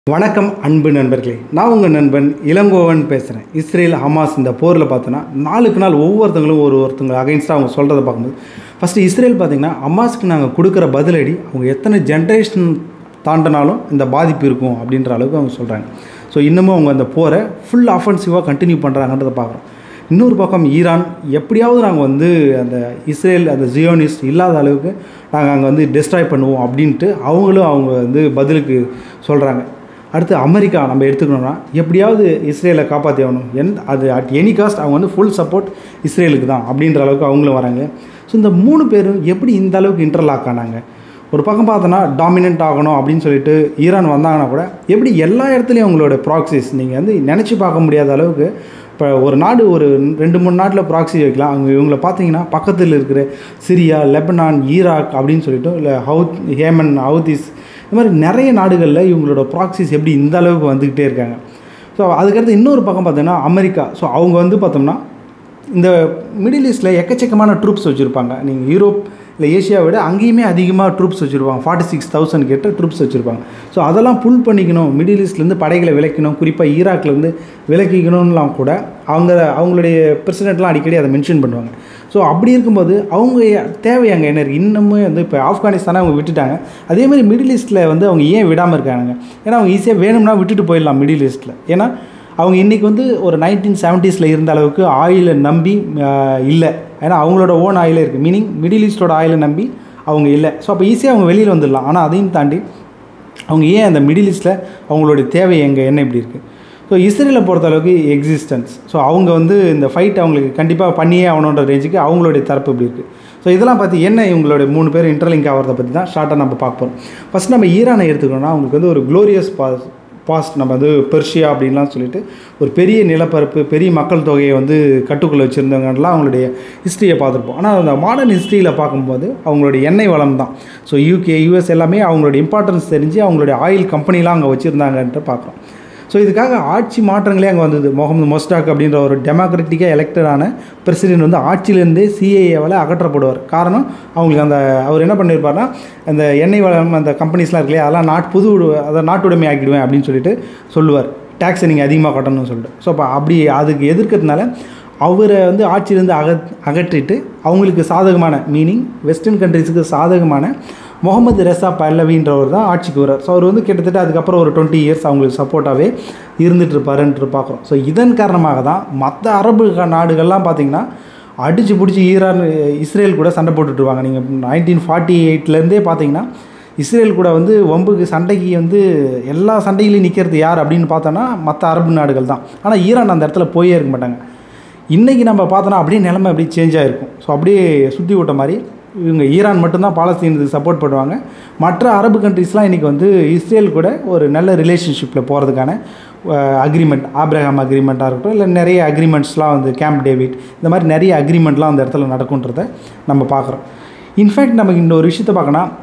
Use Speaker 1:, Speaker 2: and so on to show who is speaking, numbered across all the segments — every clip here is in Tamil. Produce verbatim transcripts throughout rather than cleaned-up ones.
Speaker 1: வணக்கம் அன்பு நண்பர்களே, நான் உங்கள் நண்பன் இளங்கோவன் பேசுகிறேன். இஸ்ரேல் ஹமாஸ் இந்த போரில் பார்த்தோன்னா நாளுக்கு நாள் ஒவ்வொருத்தங்களும் ஒரு ஒருத்தங்க அகைன்ஸ்டாக அவங்க சொல்கிறத பார்க்கும்போது, ஃபஸ்ட்டு இஸ்ரேல் பார்த்திங்கன்னா ஹமாஸ்க்கு நாங்கள் கொடுக்குற பதிலடி அவங்க எத்தனை ஜென்ரேஷன் தாண்டினாலும் இந்த பாதிப்பு இருக்கும் அப்படின்ற அளவுக்கு அவங்க சொல்கிறாங்க. ஸோ இன்னமும் அவங்க அந்த போரை ஃபுல் ஆஃபென்சிவாக கண்டினியூ பண்ணுறாங்கன்றதை பார்க்குறோம். இன்னொரு பக்கம் ஈரான் எப்படியாவது நாங்கள் வந்து அந்த இஸ்ரேல் அந்த ஜியோனிஸ்ட் இல்லாத அளவுக்கு நாங்கள் அங்கே வந்து டெஸ்ட்ராய் பண்ணுவோம் அப்படின்ட்டு அவங்களும் அவங்க வந்து பதிலுக்கு சொல்கிறாங்க. அடுத்து அமெரிக்கா நம்ம எடுத்துக்கணும்னா எப்படியாவது இஸ்ரேலை காப்பாற்றி ஆகணும், என் அது அட் எனி காஸ்ட் அவங்க வந்து ஃபுல் சப்போர்ட் இஸ்ரேலுக்கு தான் அப்படின்ற அளவுக்கு அவங்களும் வராங்க. ஸோ இந்த மூணு பேரும் எப்படி இந்த அளவுக்கு இன்டர்லாக் ஆனாங்க? ஒரு பக்கம் பார்த்தோன்னா டாமினன்ட் ஆகணும் அப்படின்னு சொல்லிட்டு ஈரான் வந்தாங்கன்னா கூட எப்படி எல்லா இடத்துலையும் அவங்களோட ப்ராக்சிஸ் நீங்கள் வந்து நினச்சி பார்க்க முடியாத அளவுக்கு இப்போ ஒரு நாடு ஒரு ரெண்டு மூணு நாட்டில் ப்ராக்சி வைக்கலாம். அவங்க இவங்கள பார்த்தீங்கன்னா பக்கத்தில் இருக்கிற சிரியா, லெபனான், ஈராக் அப்படின்னு சொல்லிட்டு இல்லை ஹவுத் ஹேமன் ஹவுதிஸ் இந்த மாதிரி நிறைய நாடுகளில் இவங்களோட ப்ராக்சிஸ் எப்படி இந்த அளவுக்கு வந்துக்கிட்டே இருக்காங்க. ஸோ அதுக்கடுத்து இன்னொரு பக்கம் பார்த்தோன்னா அமெரிக்கா. ஸோ அவங்க வந்து பார்த்தோம்னா இந்த மிடில் ஈஸ்ட்டில் எக்கச்சக்கமான ட்ரூப்ஸ் வச்சுருப்பாங்க. நீங்கள் யூரோப் இல்லை ஏஷியாவை விட அங்கேயுமே அதிகமாக ட்ரூப்ஸ் வச்சுருப்பாங்க. ஃபார்ட்டி சிக்ஸ் தௌசண்ட் கிட்ட ட்ரூப்ஸ் வச்சுருப்பாங்க. ஸோ அதெல்லாம் புல் பண்ணிக்கணும், மிடில் ஈஸ்ட்லேருந்து படைகளை விலக்கணும், குறிப்பாக ஈராக்லேருந்து விலக்கிக்கணும்லாம் கூட அவங்க அவங்களுடைய பிரசிடென்ட்லாம் அடிக்கடி அதை மென்ஷன் பண்ணுவாங்க. ஸோ அப்படி இருக்கும்போது அவங்க தேவை அங்கே என்ன இருக்குது? இன்னமும் வந்து இப்போ ஆப்கானிஸ்தானை அவங்க விட்டுட்டாங்க. அதேமாதிரி மிடில் ஈஸ்ட்டில் வந்து அவங்க ஏன் விடாமல் இருக்காங்க? ஏன்னா அவங்க ஈஸியாக வேணும்னா விட்டுட்டு போயிடலாம் மிடில் ஈஸ்ட்டில். ஏன்னா அவங்க இன்றைக்கி வந்து ஒரு நைன்டீன் செவன்ட்டீஸில் இருந்த அளவுக்கு ஆயிலை நம்பி இல்லை. ஏன்னா அவங்களோட ஓன் ஆயிலே இருக்குது. மீனிங் மிடில் ஈஸ்ட்டோட ஆயிலை நம்பி அவங்க இல்லை. ஸோ அப்போ ஈஸியாக அவங்க வெளியில் வந்துடலாம். ஆனால் அதையும் தாண்டி அவங்க ஏன் அந்த மிடில் ஈஸ்ட்டில் அவங்களுடைய தேவை எங்கே என்ன இப்படி இருக்குது? ஸோ இஸ்ரேலை பொறுத்த அளவுக்கு எக்ஸிஸ்டன்ஸ். ஸோ அவங்க வந்து இந்த ஃபைட் அவங்களுக்கு கண்டிப்பாக பண்ணியே ஆகணுன்ற ரேஞ்சுக்கு அவங்களுடைய தரப்பு இப்படி இருக்குது. ஸோ இதெல்லாம் பார்த்து என்ன இவங்களுடைய மூணு பேர் இன்டர்லிங்க் ஆகிறத பற்றி தான் ஷார்ட்டாக நம்ம பார்க்க போகிறோம். ஃபஸ்ட் நம்ம ஈரானை எடுத்துக்கணும்னா அவங்களுக்கு வந்து ஒரு க்ளோரியஸ் பாஸ் பாஸ்ட் நம்ம வந்து பெர்ஷியா அப்படின்லாம் சொல்லிட்டு ஒரு பெரிய நிலப்பரப்பு, பெரிய மக்கள் தொகையை வந்து கட்டுக்குள்ளே வச்சுருந்தவங்கலாம் அவங்களுடைய ஹிஸ்ட்ரியை பார்த்துருப்போம். ஆனால் அந்த மாடர்ன் ஹிஸ்ட்ரியில் பார்க்கும்போது அவங்களுடைய எண்ணெய் வளம் தான். ஸோ யூகே யூஎஸ் எல்லாமே அவங்களுடைய இம்பார்ட்டன்ஸ் தெரிஞ்சு அவங்களுடைய ஆயில் கம்பெனிலாம் அங்கே வச்சுருந்தாங்கன்ட்டு பார்க்குறோம். ஸோ இதுக்காக ஆட்சி மாற்றங்களே அங்கே வந்தது. முகமது மொஸ்டாக் அப்படின்ற ஒரு டெமோக்ராட்டிக்காக எலெக்டடான பிரசிடென்ட் வந்து ஆட்சியிலேருந்தே சிஏஏவால் அகற்றப்படுவார். காரணம் அவங்களுக்கு அந்த அவர் என்ன பண்ணியிருப்பார்னா அந்த எண்ணெய் வளம் அந்த கம்பெனிஸ்லாம் இருக்கு இல்லையா, அதெல்லாம் நாட்டு புது அதை நாட்டுடைமை ஆக்கிடுவேன் அப்படின்னு சொல்லிட்டு சொல்லுவார். டேக்ஸை நீங்கள் அதிகமாக கட்டணும்னு சொல்லிட்டு. ஸோ அப்போ அப்படி அதுக்கு எதிர்க்கிறதுனால அவரை வந்து ஆட்சியிலேருந்து அக அகற்றிட்டு அவங்களுக்கு சாதகமான மீனிங் வெஸ்டர்ன் கண்ட்ரிஸுக்கு சாதகமான முகமது ரெசா பல்லவின்றவர் தான் ஆட்சிக்கு வர்றார். ஸோ அவர் வந்து கிட்டத்தட்ட அதுக்கப்புறம் ஒரு டுவெண்ட்டி இயர்ஸ் அவங்களுக்கு சப்போர்ட்டாகவே இருந்துகிட்டு இருப்பாருன்ட்டு பார்க்குறோம். ஸோ இதன் காரணமாக தான் மற்ற அரபு நாடுகள்லாம் பார்த்திங்கன்னா அடித்து பிடிச்சி ஈரான் இஸ்ரேல் கூட சண்டை போட்டுட்ருவாங்க. நீங்கள் நைன்டீன் ஃபார்ட்டி எயிட்லேருந்தே பார்த்தீங்கன்னா இஸ்ரேல் கூட வந்து வம்புக்கு சண்டைக்கு வந்து எல்லா சண்டையிலையும் நிற்கிறது யார் அப்படின்னு பார்த்தோன்னா மற்ற அரபு நாடுகள் தான். ஆனால் ஈரான் அந்த இடத்துல போயே இருக்க மாட்டாங்க. இன்றைக்கி நம்ம பார்த்தோன்னா அப்படியே நிலைமை அப்படியே சேஞ்ச் ஆகிருக்கும். ஸோ அப்படியே சுற்றி விட்ட மாதிரி இவங்க ஈரான் மட்டும்தான் பாலஸ்தீனுக்கு சப்போர்ட் பண்ணுவாங்க. மற்ற அரபு கண்ட்ரிஸ்லாம் இன்றைக்கி வந்து இஸ்ரேல் கூட ஒரு நல்ல ரிலேஷன்ஷிப்பில் போகிறதுக்கான அக்ரிமெண்ட், ஆப்ரஹாம் அக்ரிமெண்ட்டாக இருக்கட்டும், இல்லை நிறைய அக்ரிமெண்ட்ஸ்லாம் வந்து கேம்ப் டேவிட் இந்த மாதிரி நிறைய அக்ரிமெண்ட்லாம் அந்த இடத்துல நடக்குன்றதை நம்ம பார்க்குறோம். இன்ஃபேக்ட் நமக்கு இந்த ஒரு விஷயத்தை பார்க்கணும்,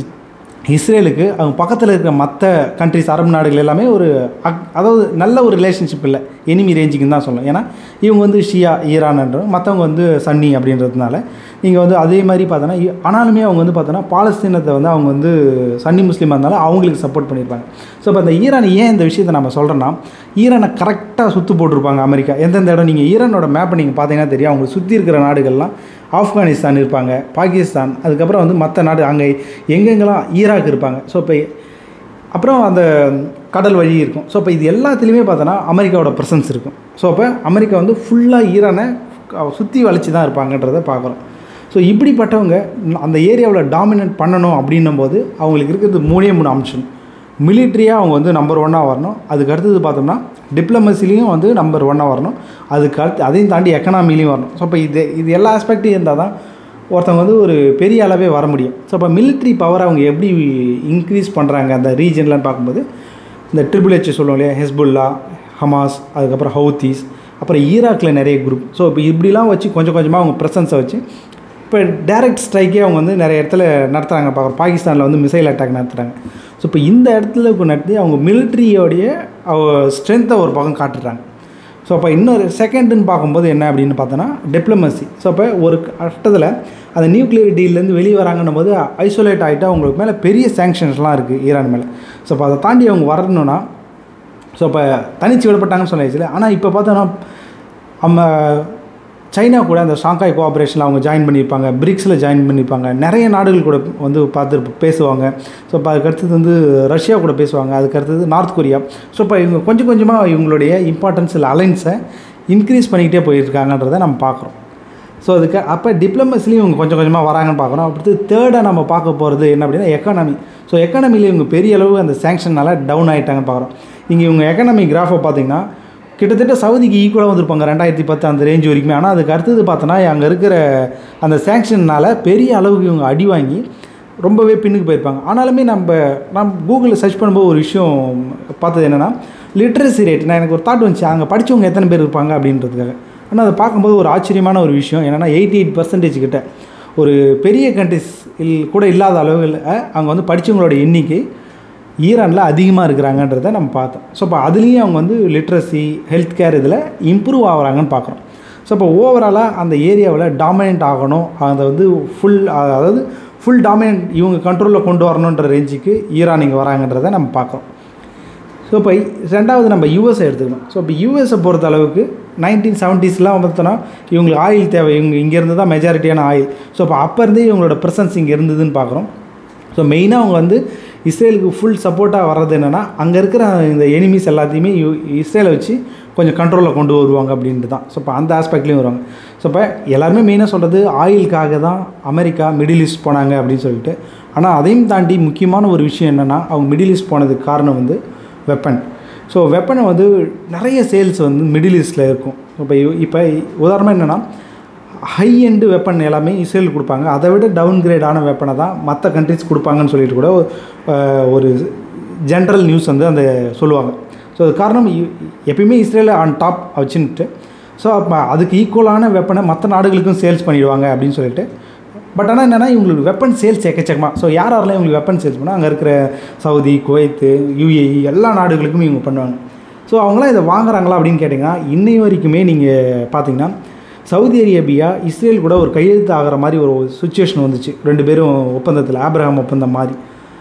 Speaker 1: இஸ்ரேலுக்கு அவங்க பக்கத்தில் இருக்கிற மற்ற கண்ட்ரிஸ் அரபு நாடுகள் எல்லாமே ஒரு அக் அதாவது நல்ல ஒரு ரிலேஷன்ஷிப் இல்லை, எனிமி ரேஞ்சுக்குன்னு தான் சொல்லணும். ஏன்னா இவங்க வந்து ஷியா ஈரான்ன்ற மற்றவங்க வந்து சன்னி அப்படின்றதுனால நீங்கள் வந்து அதே மாதிரி பார்த்தோன்னா ஆனாலுமே அவங்க வந்து பார்த்தோன்னா பாலஸ்தீனத்தை வந்து அவங்க வந்து சன்னி முஸ்லீமாக இருந்தாலும் அவங்களுக்கு சப்போர்ட் பண்ணியிருப்பாங்க. ஸோ இப்போ அந்த ஈரான் ஏன் இந்த விஷயத்தை நம்ம சொல்கிறோன்னா ஈரானை கரெக்டாக சுற்று போட்டிருப்பாங்க அமெரிக்கா. எந்தெந்த இடம் நீங்கள் ஈரானோட மேப்பை நீங்கள் பார்த்தீங்கன்னா தெரியும். அவங்க சுற்றி இருக்கிற நாடுகள்லாம் ஆப்கானிஸ்தான் இருப்பாங்க, பாகிஸ்தான், அதுக்கப்புறம் வந்து மற்ற நாடு அங்கே எங்கெங்கெல்லாம் ஈராக் இருப்பாங்க. ஸோ இப்போ அப்புறம் அந்த கடல் வழி இருக்கும். ஸோ இப்போ இது எல்லாத்துலேயுமே பார்த்தோன்னா அமெரிக்காவோட ப்ரெசன்ஸ் இருக்கும். ஸோ அப்போ அமெரிக்கா வந்து ஃபுல்லாக ஈரானை சுற்றி வளைச்சி தான் இருப்பாங்கன்றதை பார்க்குறோம். ஸோ இப்படிப்பட்டவங்க அந்த ஏரியாவில் டாமினேட் பண்ணணும் அப்படின்னும் போது அவங்களுக்கு இருக்கிறது மூணே மூணு அம்சம். மிலிட்ரியாக அவங்க வந்து நம்பர் ஒன்னாக வரணும். அதுக்கு அடுத்தது பார்த்தோம்னா டிப்ளமசிலையும் வந்து நம்பர் ஒன்னாக வரணும். அதுக்கு அடுத்து அதையும் தாண்டி எக்கனாமிலையும் வரணும். ஸோ இப்போ இது இது எல்லா ஆஸ்பெக்ட்டும் இருந்தால் தான் ஒருத்தவங்க வந்து ஒரு பெரிய அளவே வர முடியும். ஸோ இப்போ மிலிட்ரி பவர் அவங்க எப்படி இன்க்ரீஸ் பண்ணுறாங்க அந்த ரீஜன்லாம் பார்க்கும்போது இந்த ட்ரிபிள் ஹெச் சொல்லுவோம் இல்லையா, ஹெஸ்புல்லா, ஹமாஸ், அதுக்கப்புறம் ஹவுத்தீஸ், அப்புறம் ஈராக்கில் நிறைய குரூப். ஸோ இப்போ இப்படிலாம் வச்சு கொஞ்சம் கொஞ்சமாக அவங்க ப்ரெசன்ஸை வச்சு இப்போ டைரக்ட் ஸ்ட்ரைக்கே அவங்க வந்து நிறைய இடத்துல நடத்துகிறாங்க. பார்க்குறோம் பாகிஸ்தானில் வந்து மிசைல் அட்டாக் நடத்துகிறாங்க. ஸோ இப்போ இந்த இடத்துல நடத்தி அவங்க மிலிட்ரியோடைய ஸ்ட்ரென்த்தை ஒரு பக்கம் காட்டுறாங்க. ஸோ அப்போ இன்னொரு செகண்டுன்னு பார்க்கும்போது என்ன அப்படின்னு பார்த்தோன்னா டிப்ளமசி. ஸோ அப்போ ஒரு கட்டத்தில் அந்த நியூக்ளியர் டீல்லேருந்து வெளியே வராங்கன்னும் போது ஐசோலேட் ஆகிட்டு அவங்களுக்கு மேலே பெரிய சேங்ஷன்ஸ்லாம் இருக்குது ஈரான் மேலே. ஸோ அப்போ அதை தாண்டி அவங்க வரணுன்னா ஸோ இப்போ தனிச்சு விடப்பட்டாங்கன்னு சொன்னாச்சு. ஆனால் இப்போ பார்த்தோன்னா நம்ம சைனா கூட அந்த ஷாங்காய் கோஆப்ரேஷனில் அவங்க ஜாயின் பண்ணியிருப்பாங்க, பிரிக்ஸில் ஜாயின் பண்ணியிருப்பாங்க, நிறைய நாடுகள் கூட வந்து பார்த்து பேசுவாங்க. ஸோ இப்போ அதுக்கடுத்தது வந்து ரஷ்யா கூட பேசுவாங்க, அதுக்கடுத்தது நார்த் கொரியா. ஸோ இப்போ இவங்க கொஞ்சம் கொஞ்சமாக இவங்களுடைய இம்பார்ட்டன்ஸ் இல்லை அலைன்ஸை இன்க்ரீஸ் பண்ணிக்கிட்டே போயிருக்காங்கன்றதை நம்ம பார்க்குறோம். ஸோ அதுக்கு அப்போ டிப்ளமசிலையும் இவங்க கொஞ்சம் கொஞ்சமாக வராங்கன்னு பார்க்குறோம். அடுத்து தேர்டாக நம்ம பார்க்க போகிறது என்ன அப்படின்னா எக்கானமி. ஸோ எக்கானமியில் இவங்க பெரிய அளவு அந்த சேங்ஷனால் டவுன் ஆகிட்டாங்கன்னு பார்க்குறோம். இங்கே இவங்க எக்கானமி கிராஃபை பார்த்திங்கன்னா கிட்டத்தட்ட சவுதிக்கு ஈக்குவலாக வந்திருப்பாங்க ரெண்டாயிரத்தி பத்து அந்த ரேஞ்ச் வரைக்குமே. ஆனால் அதுக்கு அடுத்தது பார்த்தோன்னா அங்கே இருக்கிற அந்த சேங்ஷன்னால் பெரிய அளவுக்கு இவங்க அடி வாங்கி ரொம்பவே பின்னுக்கு போயிருப்பாங்க. ஆனாலுமே நம்ம நம்ம கூகுளில் சர்ச் பண்ணும்போது ஒரு விஷயம் பார்த்தது என்னென்னா லிட்ரஸி ரேட். நான் எனக்கு ஒரு தாட் வந்துச்சு, அங்கே படித்தவங்க எத்தனை பேர் இருப்பாங்க அப்படின்றதுக்காக. ஆனால் அதை பார்க்கும்போது ஒரு ஆச்சரியமான ஒரு விஷயம் என்னென்னா எயிட்டி எயிட் பர்சன்டேஜ் கிட்ட ஒரு பெரிய கண்ட்ரிஸ் கூட இல்லாத அளவில் அங்கே வந்து படித்தவங்களோட எண்ணிக்கை ஈரானில் அதிகமாக இருக்கிறாங்கன்றதை நம்ம பார்த்தோம். ஸோ இப்போ அதுலேயும் அவங்க வந்து லிட்ரஸி ஹெல்த் கேர் இதில் இம்ப்ரூவ் ஆகிறாங்கன்னு பார்க்குறோம். ஸோ இப்போ ஓவராலாக அந்த ஏரியாவில் டாமினேட் ஆகணும், அதை வந்து ஃபுல் அதாவது ஃபுல் டாமினேட் இவங்க கண்ட்ரோலில் கொண்டு வரணுன்ற ரேஞ்சுக்கு ஈரான் இங்கே வராங்கன்றதை நம்ம பார்க்குறோம். ஸோ இப்போ ரெண்டாவது நம்ம யூஎஸ்ஐ எடுத்துக்கணும். ஸோ இப்போ யூஎஸை பொறுத்த அளவுக்கு நைன்டீன் செவன்ட்டீஸ்லாம் பார்த்தோன்னா இவங்களுக்கு ஆயில் தேவை, இவங்க இங்கேருந்து தான் மெஜாரிட்டியான ஆயில். ஸோ இப்போ அப்போ இருந்தே இவங்களோட ப்ரெசன்ஸ் இங்கே இருந்ததுன்னு பார்க்குறோம். ஸோ மெயினாக அவங்க வந்து இஸ்ரேலுக்கு ஃபுல் சப்போர்ட்டாக வர்றது என்னென்னா அங்கே இருக்கிற இந்த எனிமீஸ் எல்லாத்தையுமே யூ இஸ்ரேலை வச்சு கொஞ்சம் கண்ட்ரோலில் கொண்டு வருவாங்க அப்படின்ட்டு தான். ஸோ இப்போ அந்த ஆஸ்பெக்ட்லேயும் வருவாங்க. ஸோ இப்போ எல்லாருமே மெயினாக சொல்கிறது ஆயிலுக்காக தான் அமெரிக்கா மிடில் ஈஸ்ட் போனாங்க அப்படின்னு சொல்லிட்டு. ஆனால் அதையும் தாண்டி முக்கியமான ஒரு விஷயம் என்னென்னா அவங்க மிடில் ஈஸ்ட் போனதுக்கு காரணம் வந்து வெப்பன். ஸோ வெப்பனை வந்து நிறைய சேல்ஸ் வந்து மிடில் ஈஸ்ட்டில் இருக்கும். இப்போ இப்போ உதாரணமாக என்னென்னா ஹை எண்டு வெப்பன் எல்லாமே இஸ்ரேல் கொடுப்பாங்க, அதை விட டவுன் கிரேடான வெப்பனை தான் மற்ற கண்ட்ரிஸ் கொடுப்பாங்கன்னு சொல்லிட்டு கூட ஒரு ஜென்ரல் நியூஸ் வந்து அந்த சொல்லுவாங்க. ஸோ அது காரணம் எப்பயுமே இஸ்ரேலை ஆன் டாப் வச்சுன்ட்டு ஸோ அப்போ அதுக்கு ஈக்குவலான வெப்பனை மற்ற நாடுகளுக்கும் சேல்ஸ் பண்ணிடுவாங்க அப்படின்னு சொல்லிட்டு. பட் ஆனால் என்னென்னா இவங்களுக்கு வெப்பன் சேல்ஸ் எக்கச்சக்கமாக. ஸோ யார் யாரெல்லாம் இவங்களுக்கு வெப்பன் சேல்ஸ் பண்ணால் அங்கே இருக்கிற சவுதி, குவைத்து, யூஏஇ எல்லா நாடுகளுக்கும் இவங்க பண்ணுவாங்க. ஸோ அவங்களாம் இதை வாங்குறாங்களா அப்படின்னு கேட்டிங்கன்னா இன்னை வரைக்குமே நீங்கள் பார்த்தீங்கன்னா சவுதி அரேபியா இஸ்ரேல் கூட ஒரு கையெழுத்து ஆகிற மாதிரி ஒரு சுச்சுவேஷன் வந்துச்சு ரெண்டு பேரும் ஒப்பந்தத்தில், ஆப்ரஹாம் ஒப்பந்தம் மாதிரி.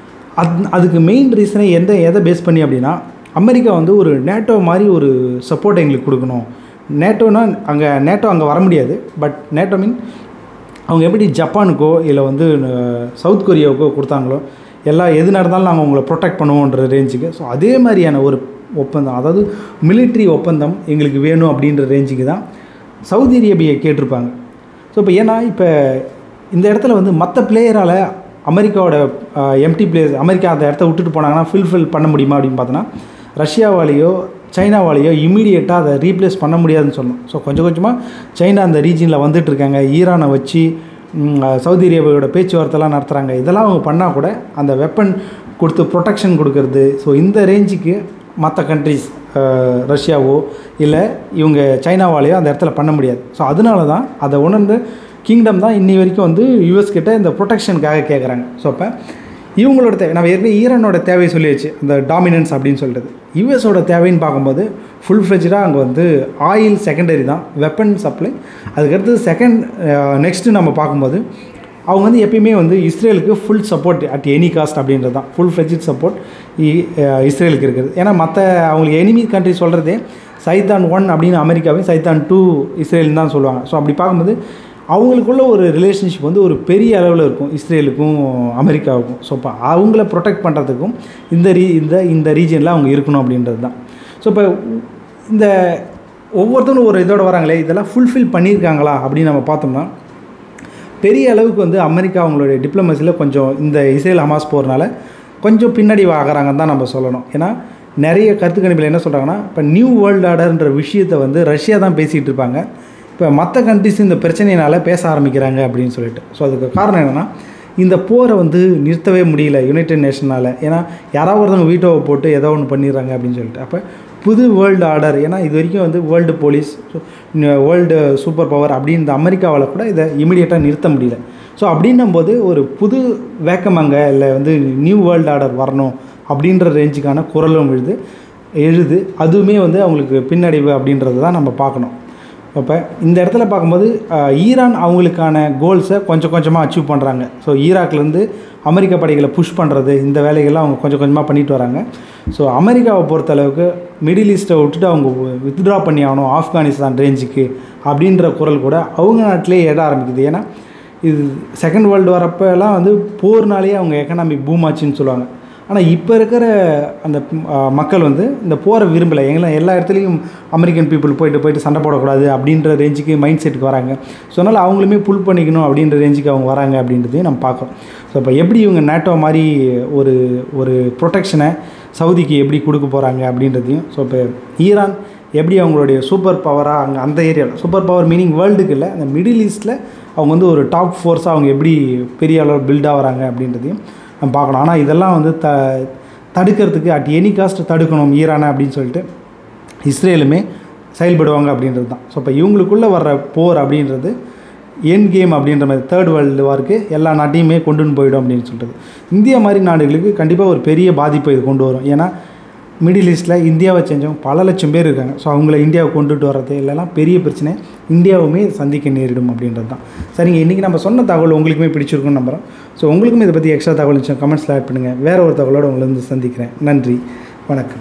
Speaker 1: அது அதுக்கு மெயின் ரீசனே எந்த எதை பேஸ் பண்ணி அப்படின்னா அமெரிக்கா வந்து ஒரு நேட்டோ மாதிரி ஒரு சப்போர்ட் எங்களுக்கு கொடுக்கணும். நேட்டோனா அங்கே நேட்டோ அங்கே வர முடியாது, பட் நேட்டோ மீன் அவங்க எப்படி ஜப்பானுக்கோ இல்லை வந்து சவுத் கொரியாவுக்கோ கொடுத்தாங்களோ எல்லா எது நடந்தாலும் நாங்கள் உங்களை ப்ரொடெக்ட் பண்ணுவோன்ற ரேஞ்சுக்கு. ஸோ அதே மாதிரியான ஒரு ஒப்பந்தம், அதாவது மிலிட்ரி ஒப்பந்தம் எங்களுக்கு வேணும் அப்படின்ற ரேஞ்சுக்கு தான் சவுதி அரேபியா கேட்டிருப்பாங்க. ஸோ இப்போ ஏன்னா இப்போ இந்த இடத்துல வந்து மற்ற பிளேயரால் அமெரிக்காவோட எம்டி பிளேயர்ஸ் அமெரிக்கா அந்த இடத்த விட்டுட்டு போனாங்கன்னா ஃபில்ஃபில் பண்ண முடியுமா அப்படின்னு பார்த்தோன்னா ரஷ்யாவாலேயோ சைனாவாலேயோ இமீடியட்டாக அதை ரீப்ளேஸ் பண்ண முடியாதுன்னு சொன்னோம். ஸோ கொஞ்சம் கொஞ்சமாக சைனா அந்த ரீஜனில் வந்துட்டுருக்காங்க, ஈரானை வச்சு சவுதி அரேபியாவோட பேச்சுவார்த்தைலாம் நடத்துகிறாங்க. இதெல்லாம் அவங்க பண்ணால் கூட அந்த வெப்பன் கொடுத்து ப்ரொடெக்ஷன் கொடுக்கறது. ஸோ இந்த ரேஞ்சுக்கு மற்ற கண்ட்ரிஸ் ரஷ்யாவோ இல்லை இவங்க சைனாவாலேயோ அந்த இடத்துல பண்ண முடியாது. ஸோ அதனால தான் அதை உணர்ந்து கிங்டம் தான் இன்னி வரைக்கும் வந்து யூஎஸ் கிட்ட இந்த ப்ரொடெக்ஷனுக்காக கேட்குறாங்க. ஸோ அப்போ இவங்களோட தேவை நம்ம ஏற்கனவே ஈரானோட தேவையை சொல்லியாச்சு, அந்த டாமினன்ஸ் அப்படின்னு சொல்லிட்டு. யூஎஸோட தேவைன்னு பார்க்கும்போது ஃபுல் ஃப்ளெஜ்டாக அங்கே வந்து ஆயில் செகண்டரி தான், வெப்பன் சப்ளை. அதுக்கடுத்து செகண்ட் நெக்ஸ்ட்டு நம்ம பார்க்கும்போது அவங்க வந்து எப்பயுமே வந்து இஸ்ரேலுக்கு full support at any cost அப்படின்றது தான் ஃபுல் ஃப்ளெஜ்ட் சப்போர்ட் இஸ்ரேலுக்கு இருக்குது. ஏன்னா மற்ற அவங்களுக்கு எனிமி கண்ட்ரி சொல்கிறதே சைத்தான் ஒன் அப்படின்னு அமெரிக்காவையும் சைத்தான் டூ இஸ்ரேல்னு தான் சொல்லுவாங்க. ஸோ அப்படி பார்க்கும்போது அவங்களுக்குள்ள ஒரு ரிலேஷன்ஷிப் வந்து ஒரு பெரிய அளவில் இருக்கும் இஸ்ரேலுக்கும் அமெரிக்காவுக்கும். ஸோ இப்போ அவங்கள ப்ரொடெக்ட் பண்ணுறதுக்கும் இந்த ரீ இந்த இந்த ரீஜனில் அவங்க இருக்கணும் அப்படின்றது தான். ஸோ இப்போ இந்த ஒவ்வொருத்தரும் ஒரு இதோட வராங்களே, இதெல்லாம் ஃபுல்ஃபில் பண்ணியிருக்காங்களா அப்படின்னு நம்ம பார்த்தோம்னா பெரிய அளவுக்கு வந்து அமெரிக்கா அவங்களுடைய டிப்ளமசியில் கொஞ்சம் இந்த இஸ்ரேல் ஹமாஸ் போகிறனால கொஞ்சம் பின்னாடி ஆகிறாங்கன்னு தான் நம்ம சொல்லணும். ஏன்னா நிறைய கருத்து கணிப்பில் என்ன சொல்கிறாங்கன்னா இப்போ நியூ வேர்ல்டு ஆர்டர்ன்ற விஷயத்தை வந்து ரஷ்யா தான் பேசிகிட்டு இருப்பாங்க, இப்போ மற்ற கண்ட்ரிஸ் இந்த பிரச்சனையினால் பேச ஆரம்பிக்கிறாங்க அப்படின்னு சொல்லிட்டு. ஸோ அதுக்கு காரணம் என்னென்னா இந்த போரை வந்து நிறுத்தவே முடியல யுனைடெட் நேஷனால். ஏன்னா யாராவது ஒருத்தவங்க வீட்டோவை போட்டு ஏதோ ஒன்று பண்ணிடுறாங்க அப்படின்னு சொல்லிட்டு. அப்போ புது வேர்ல்டு ஆர்டர், ஏன்னா இது வரைக்கும் வந்து world police, world superpower அப்படின்னு இந்த அமெரிக்காவில் கூட இதை இமீடியட்டாக நிறுத்த முடியல. ஸோ அப்படின்னும் போது ஒரு புது வேக்கம் அங்கே இல்லை வந்து நியூ வேர்ல்டு ஆர்டர் வரணும் அப்படின்ற ரேஞ்சுக்கான குரலும் எழுது எழுது அதுவுமே வந்து அவங்களுக்கு பின்னடைவு அப்படின்றது தான் நம்ம பார்க்கணும். அப்போ இந்த இடத்துல பார்க்கும்போது ஈரான் அவங்களுக்கான கோல்ஸை கொஞ்சம் கொஞ்சமாக அச்சீவ் பண்ணுறாங்க. ஸோ ஈராக்லேருந்து அமெரிக்க படைகளை புஷ் பண்ணுறது, இந்த வேலைகள்லாம் அவங்க கொஞ்சம் கொஞ்சமாக பண்ணிட்டு வராங்க. ஸோ அமெரிக்காவை பொறுத்தளவுக்கு மிடில் ஈஸ்ட்டை விட்டுட்டு அவங்க வித்ட்ரா பண்ணி ஆகணும் ஆப்கானிஸ்தான் ரேஞ்சுக்கு அப்படின்ற குரல் கூட அவங்க நாட்டிலே எட ஆரம்பிக்குது. ஏன்னா இது செகண்ட் வேர்ல்டு வரப்பெல்லாம் வந்து போர்னாலே அவங்க எக்கனாமி பூம் ஆச்சுன்னு சொல்லுவாங்க. ஆனால் இப்போ இருக்கிற அந்த மக்கள் வந்து இந்த போரை விரும்பலை. எங்கெல்லாம் எல்லா இடத்துலையும் அமெரிக்கன் பீப்புள் போயிட்டு போயிட்டு சண்டை போடக்கூடாது அப்படின்ற ரேஞ்சுக்கு மைண்ட் செட்டுக்கு வராங்க. ஸோ அதனால் அவங்களுமே புல் பண்ணிக்கணும் அப்படின்ற ரேஞ்சுக்கு அவங்க வராங்க அப்படின்றதையும் நம்ம பார்க்குறோம். ஸோ இப்போ எப்படி இவங்க நேட்டோ மாதிரி ஒரு ஒரு ப்ரொடெக்ஷனை சவுதிக்கு எப்படி கொடுக்க போகிறாங்க அப்படின்றதையும், ஸோ இப்போ ஈரான் எப்படி அவங்களுடைய சூப்பர் பவராக அங்கே அந்த ஏரியாவில், சூப்பர் பவர் மீனிங் வேர்ல்டுக்கு இல்லை, அந்த மிடில் ஈஸ்ட்டில் அவங்க வந்து ஒரு டாப் ஃபோர்ஸாக அவங்க எப்படி பெரிய அளவில் பில்டாக வராங்க அப்படின்றதையும் நம்ம பார்க்கணும். ஆனால் இதெல்லாம் வந்து த தடுக்கிறதுக்கு அட் எனி காஸ்ட் தடுக்கணும் ஈரானை அப்படின்னு சொல்லிட்டு இஸ்ரேலுமே செயல்படுவாங்க அப்படின்றது தான். ஸோ இப்போ இவங்களுக்குள்ளே வர்ற போர் அப்படின்றது என் கேம் அப்படின்ற மாதிரி தேர்ட் வேர்ல்டு வார்க்கு எல்லா நாட்டையுமே கொண்டுன்னு போயிடும் அப்படின்னு சொல்லிட்டு இந்தியா மாதிரி நாடுகளுக்கு கண்டிப்பாக ஒரு பெரிய பாதிப்பை இது கொண்டு வரும். ஏன்னா மிடில் ஈஸ்ட்டில் இந்தியாவை செஞ்சவங்க பல லட்சம் பேர் இருக்காங்க. ஸோ அவங்கள இந்தியாவை கொண்டுட்டு வர்றது இல்லைனா பெரிய பிரச்சனை இந்தியாவுமே சந்திக்க நேரிடும் அப்படின்றது தான். சரிங்க, இன்றைக்கி நம்ம சொன்ன தகவல் உங்களுக்குமே பிடிச்சிருக்குன்னு நம்புகிறோம். ஸோ உங்களுக்குமே இதை பற்றி எக்ஸ்ட்ரா தகவல் இருந்துச்சு கமெண்ட்ஸில் ஆட் பண்ணுங்கள். வேறு ஒரு தகவலோடு உங்களை வந்து சந்திக்கிறேன். நன்றி, வணக்கம்.